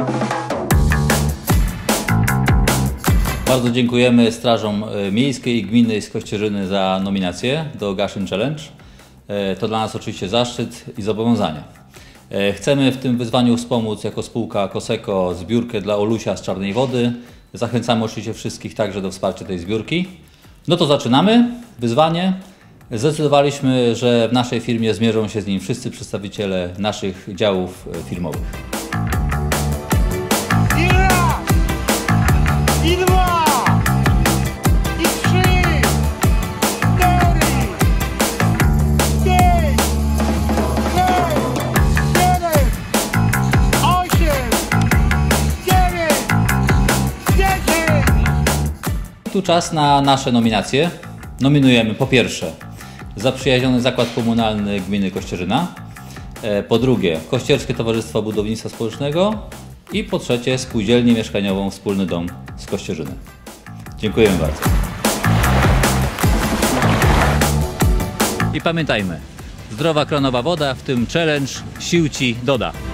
Bardzo dziękujemy Strażom Miejskiej i Gminnej z Kościerzyny za nominację do Gaszyn Challenge. To dla nas oczywiście zaszczyt i zobowiązanie. Chcemy w tym wyzwaniu wspomóc jako spółka Koseko zbiórkę dla Olusia z Czarnej Wody. Zachęcamy oczywiście wszystkich także do wsparcia tej zbiórki. No to zaczynamy wyzwanie. Zdecydowaliśmy, że w naszej firmie zmierzą się z nim wszyscy przedstawiciele naszych działów firmowych. Tu czas na nasze nominacje. Nominujemy po pierwsze Zaprzyjaźniony Zakład Komunalny Gminy Kościerzyna, po drugie Kościerskie Towarzystwo Budownictwa Społecznego i po trzecie Spółdzielnię Mieszkaniową Wspólny Dom z Kościerzyny. Dziękujemy bardzo. I pamiętajmy, zdrowa kronowa woda, w tym challenge sił Ci doda.